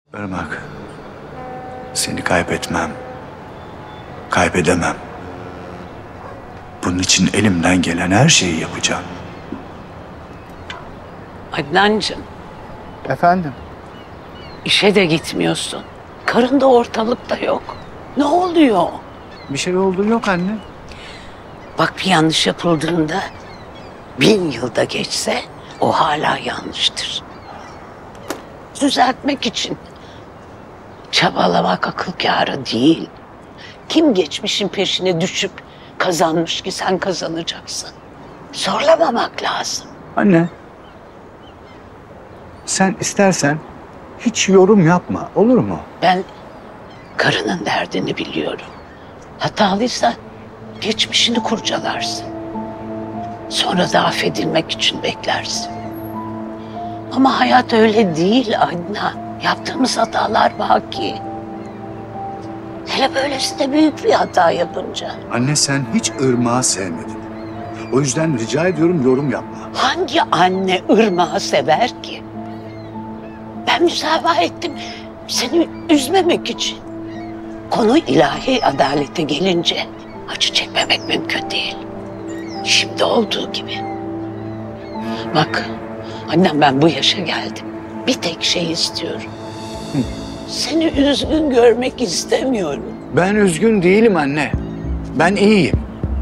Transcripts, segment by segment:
Irmak, seni kaybetmem, kaybedemem. Bunun için elimden gelen her şeyi yapacağım. Adnancığım, Efendim? işe de gitmiyorsun. Karın da ortalıkta yok. Ne oluyor? Bir şey olduğu yok anne. Bak, bir yanlış yapıldığında 1000 yılda geçse o hala yanlıştır. Düzeltmek için çabalamak akıl kârı değil. Kim geçmişin peşine düşüp kazanmış ki sen kazanacaksın? Zorlamamak lazım. Anne, sen istersen hiç yorum yapma, olur mu? Ben karının derdini biliyorum. Hatalıysan geçmişini kurcalarsın. Sonra da affedilmek için beklersin. Ama hayat öyle değil Adnan. Yaptığımız hatalar baki. Hele böylesine büyük bir hata yapınca. Anne, sen hiç Irmak'ı sevmedin. O yüzden rica ediyorum, yorum yapma. Hangi anne Irmak'ı sever ki? Ben müsamaha ettim seni üzmemek için. Konu ilahi adalete gelince acı çekmemek mümkün değil. Şimdi olduğu gibi. Bak annem, ben bu yaşa geldim. Bir tek şey istiyorum. Seni üzgün görmek istemiyorum. Ben üzgün değilim anne. Ben iyiyim.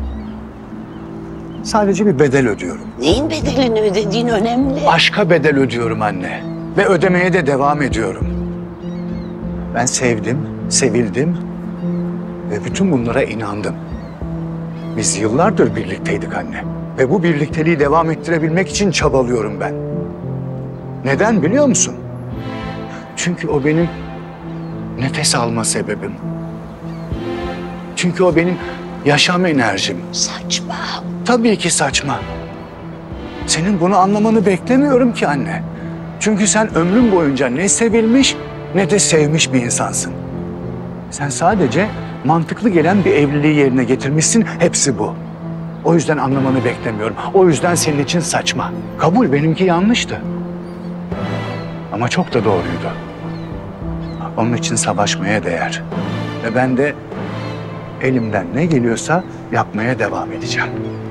Sadece bir bedel ödüyorum. Neyin bedelini ödediğin önemli. Başka bedel ödüyorum anne. Ve ödemeye de devam ediyorum. Ben sevdim, sevildim ve bütün bunlara inandım. Biz yıllardır birlikteydik anne. Ve bu birlikteliği devam ettirebilmek için çabalıyorum ben. Neden biliyor musun? Çünkü o benim nefes alma sebebim. Çünkü o benim yaşam enerjim. Saçma. Tabii ki saçma. Senin bunu anlamanı beklemiyorum ki anne. Çünkü sen ömrün boyunca ne sevilmiş ne de sevmiş bir insansın. Sen sadece mantıklı gelen bir evliliği yerine getirmişsin, hepsi bu. O yüzden anlamanı beklemiyorum. O yüzden senin için saçma. Kabul, benimki yanlıştı. Ama çok da doğruydu. Onun için savaşmaya değer. Ve ben de elimden ne geliyorsa yapmaya devam edeceğim.